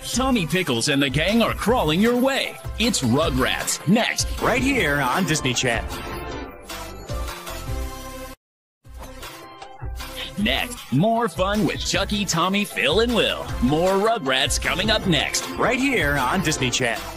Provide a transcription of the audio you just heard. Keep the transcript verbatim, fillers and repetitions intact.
Tommy Pickles and the gang are crawling your way. It's Rugrats, next, right here on Disney Channel. Next, more fun with Chucky, Tommy, Phil, and Will. More Rugrats coming up next, right here on Disney Channel.